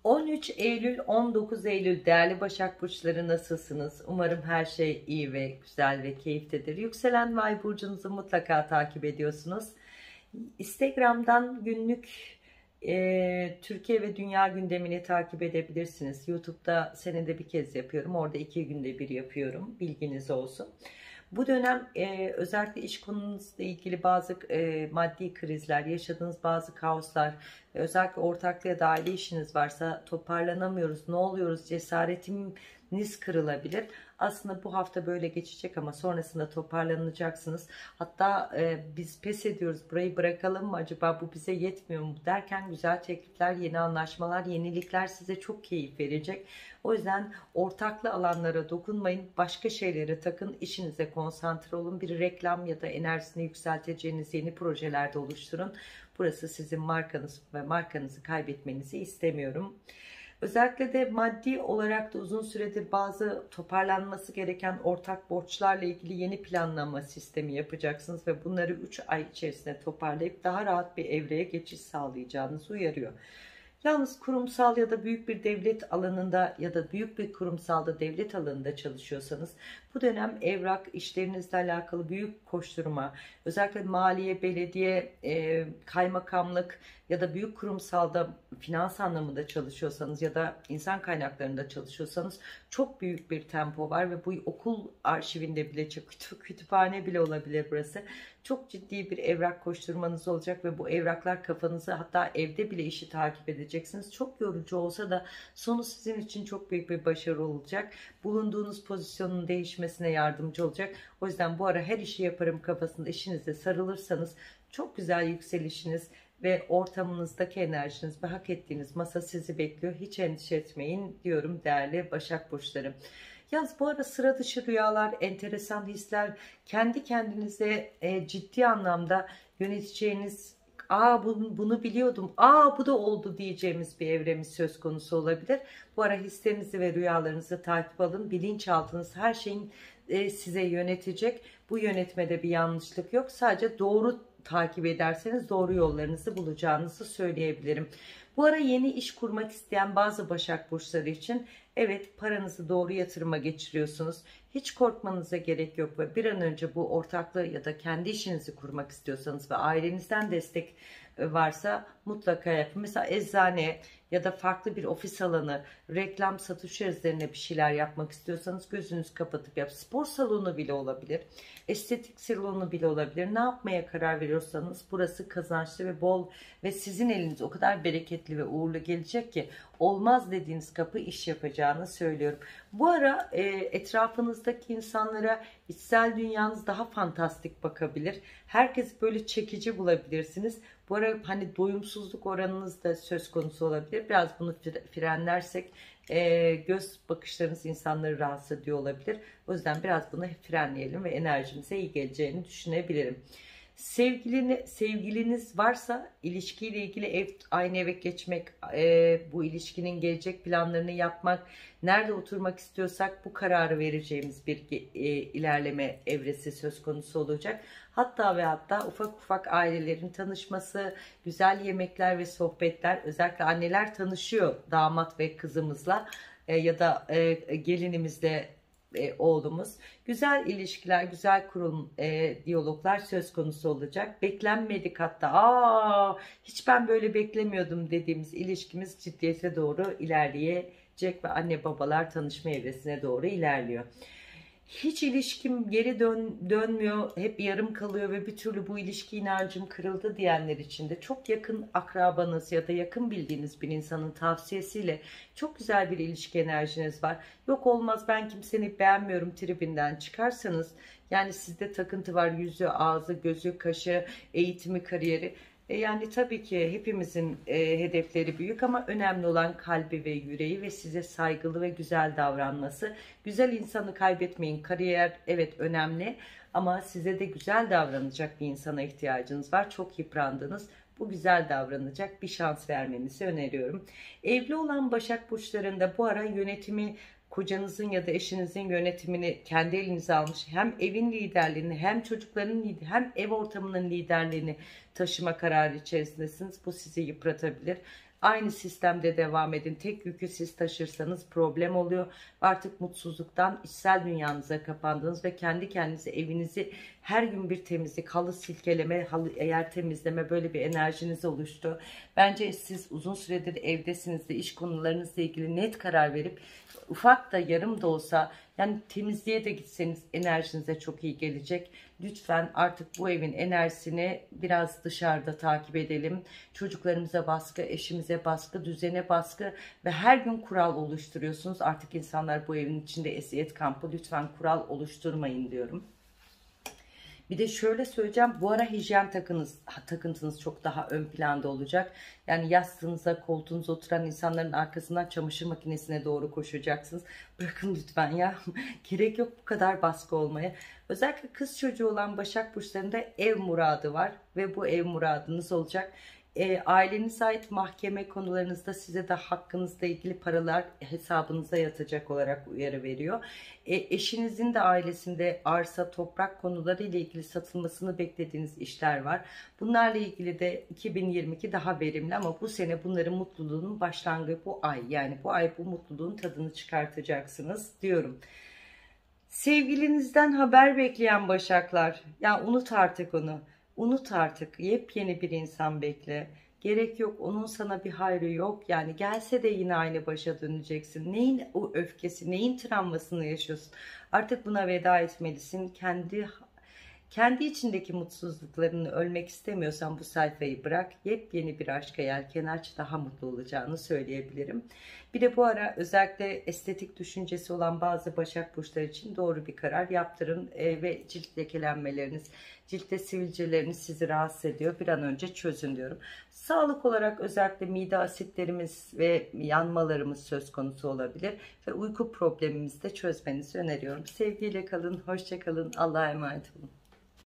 13 Eylül 19 Eylül değerli Başak Burçları nasılsınız? Umarım her şey iyi ve güzel ve keyiftedir. Yükselen ve ay burcunuzu mutlaka takip ediyorsunuz. Instagram'dan günlük Türkiye ve dünya gündemini takip edebilirsiniz. YouTube'da senede bir kez yapıyorum. Orada 2 günde bir yapıyorum. Bilginiz olsun. Bu dönem özellikle iş konunuzla ilgili bazı maddi krizler, yaşadığınız bazı kaoslar, özellikle ortaklı ya da aile işiniz varsa toparlanamıyoruz, ne oluyoruz, cesaretiniz kırılabilir. Aslında bu hafta böyle geçecek ama sonrasında toparlanacaksınız. Hatta biz pes ediyoruz, burayı bırakalım mı acaba, bu bize yetmiyor mu derken güzel teklifler, yeni anlaşmalar, yenilikler size çok keyif verecek. O yüzden ortaklı alanlara dokunmayın, başka şeylere takın, işinize konsantre olun. Bir reklam ya da enerjisini yükselteceğiniz yeni projelerde oluşturun. Burası sizin markanız ve markanızı kaybetmenizi istemiyorum. Özellikle de maddi olarak da uzun süredir bazı toparlanması gereken ortak borçlarla ilgili yeni planlama sistemi yapacaksınız ve bunları 3 ay içerisinde toparlayıp daha rahat bir evreye geçiş sağlayacağınızı uyarıyor. Yalnız kurumsal ya da büyük bir devlet alanında ya da büyük bir kurumsalda devlet alanında çalışıyorsanız bu dönem evrak işlerinizle alakalı büyük koşturma, özellikle maliye, belediye, kaymakamlık ya da büyük kurumsalda finans anlamında çalışıyorsanız ya da insan kaynaklarında çalışıyorsanız çok büyük bir tempo var ve bu okul arşivinde bile, kütüphane bile olabilir burası. Çok ciddi bir evrak koşturmanız olacak ve bu evraklar kafanızı, hatta evde bile işi takip edeceksiniz. Çok yorucu olsa da sonu sizin için çok büyük bir başarı olacak. Bulunduğunuz pozisyonun değişmesine yardımcı olacak. O yüzden bu ara her işi yaparım kafasında işinize sarılırsanız çok güzel yükselişiniz ve ortamınızdaki enerjiniz ve hak ettiğiniz masa sizi bekliyor. Hiç endişe etmeyin diyorum değerli Başak Burçları. Yalnız bu arada sıra dışı rüyalar, enteresan hisler, kendi kendinize ciddi anlamda yöneteceğiniz, bunu biliyordum, bu da oldu diyeceğimiz bir evremiz söz konusu olabilir. Bu ara hislerinizi ve rüyalarınızı takip alın. Bilinçaltınız her şeyin size yönetecek. Bu yönetmede bir yanlışlık yok. Sadece doğru takip ederseniz doğru yollarınızı bulacağınızı söyleyebilirim. Bu ara yeni iş kurmak isteyen bazı Başak Burçları için evet, paranızı doğru yatırıma geçiriyorsunuz. Hiç korkmanıza gerek yok ve bir an önce bu ortaklığı ya da kendi işinizi kurmak istiyorsanız ve ailenizden destek varsa mutlaka yapın. Mesela eczane ya da farklı bir ofis alanı, reklam satış üzerine bir şeyler yapmak istiyorsanız gözünüzü kapatıp yap. Spor salonu bile olabilir, estetik salonu bile olabilir. Ne yapmaya karar veriyorsanız burası kazançlı ve bol ve sizin eliniz o kadar bereketli ve uğurlu gelecek ki olmaz dediğiniz kapı iş yapacağını söylüyorum. Bu ara etrafınızdaki insanlara içsel dünyanız daha fantastik bakabilir. Herkes böyle çekici bulabilirsiniz. Bu ara hani doyumsuzluk oranınız da söz konusu olabilir. Biraz bunu frenlersek göz bakışlarınız insanları rahatsız ediyor olabilir. O yüzden biraz bunu frenleyelim ve enerjimize iyi geleceğini düşünebilirim. Sevgiliniz varsa ilişkiyle ilgili aynı eve geçmek, bu ilişkinin gelecek planlarını yapmak, nerede oturmak istiyorsak bu kararı vereceğimiz bir ilerleme evresi söz konusu olacak. Hatta ve hatta ufak ufak ailelerin tanışması, güzel yemekler ve sohbetler, özellikle anneler tanışıyor damat ve kızımızla ya da gelinimizle oğlumuz. Güzel ilişkiler, güzel diyaloglar söz konusu olacak. Beklenmedik, hatta hiç ben böyle beklemiyordum dediğimiz ilişkimiz ciddiyete doğru ilerleyecek ve anne babalar tanışma evresine doğru ilerliyor. Hiç ilişkim geri dönmüyor, hep yarım kalıyor ve bir türlü bu ilişki inancım kırıldı diyenler için de çok yakın akrabanız ya da yakın bildiğiniz bir insanın tavsiyesiyle çok güzel bir ilişki enerjiniz var. Yok olmaz, ben kimseni beğenmiyorum tribinden çıkarsanız, yani sizde takıntı var, yüzü, ağzı, gözü, kaşı, eğitimi, kariyeri. Yani tabii ki hepimizin hedefleri büyük ama önemli olan kalbi ve yüreği ve size saygılı ve güzel davranması. Güzel insanı kaybetmeyin. Kariyer evet önemli ama size de güzel davranacak bir insana ihtiyacınız var. Çok yıprandınız. Bu güzel davranacak bir şans vermenizi öneriyorum. Evli olan Başak Burçlarında bu ara yönetimi, kocanızın ya da eşinizin yönetimini kendi elinize almış, hem evin liderliğini hem çocukların hem ev ortamının liderliğini taşıma kararı içerisindesiniz. Bu sizi yıpratabilir. Aynı sistemde devam edin. Tek yükü siz taşırsanız problem oluyor. Artık mutsuzluktan içsel dünyanıza kapandınız ve kendi kendinize evinizi her gün bir temizlik, halı silkeleme, halı yer temizleme, böyle bir enerjiniz oluştu. Bence siz uzun süredir evdesiniz de iş konularınızla ilgili net karar verip ufak da yarım da olsa, yani temizliğe de gitseniz enerjinize çok iyi gelecek. Lütfen artık bu evin enerjisini biraz dışarıda takip edelim. Çocuklarımıza baskı, eşimize baskı, düzene baskı ve her gün kural oluşturuyorsunuz. Artık insanlar bu evin içinde eziyet kampı. Lütfen kural oluşturmayın diyorum. Bir de şöyle söyleyeceğim, bu ara hijyen takıntınız çok daha ön planda olacak. Yani yastığınıza, koltuğunuza oturan insanların arkasından çamaşır makinesine doğru koşacaksınız. Bırakın lütfen ya. Gerek yok bu kadar baskı olmaya. Özellikle kız çocuğu olan Başak Burçlarında ev muradı var ve bu ev muradınız olacak. Ailenize ait mahkeme konularınızda size de hakkınızla ilgili paralar hesabınıza yatacak olarak uyarı veriyor. Eşinizin de ailesinde arsa, toprak konuları ile ilgili satılmasını beklediğiniz işler var. Bunlarla ilgili de 2022 daha verimli ama bu sene bunların mutluluğunun başlangıcı bu ay. Yani bu ay bu mutluluğun tadını çıkartacaksınız diyorum. Sevgilinizden haber bekleyen Başaklar, ya unut artık onu. Unut artık, yepyeni bir insan bekle. Gerek yok, onun sana bir hayrı yok. Yani gelse de yine aynı başa döneceksin. Neyin o öfkesi, neyin travmasını yaşıyorsun? Artık buna veda etmelisin. Kendi içindeki mutsuzluklarını ölmek istemiyorsan bu sayfayı bırak. Yepyeni bir aşka yelken aç, daha mutlu olacağını söyleyebilirim. Bir de bu ara özellikle estetik düşüncesi olan bazı Başak Burçları için doğru bir karar yaptırın. Ve cilt lekelenmeleriniz, ciltte sivilceleriniz sizi rahatsız ediyor. Bir an önce çözün diyorum. Sağlık olarak özellikle mide asitlerimiz ve yanmalarımız söz konusu olabilir. Ve uyku problemimizi de çözmenizi öneriyorum. Sevgiyle kalın, hoşça kalın, Allah'a emanet olun.